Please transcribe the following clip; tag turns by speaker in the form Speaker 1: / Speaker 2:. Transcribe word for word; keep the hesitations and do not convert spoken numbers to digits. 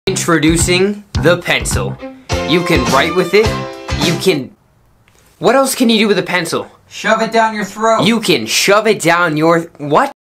Speaker 1: Introducing the pencil. You can write with it. You can... What else can you do with a pencil?
Speaker 2: Shove it down your throat.
Speaker 1: You can shove it down your... What?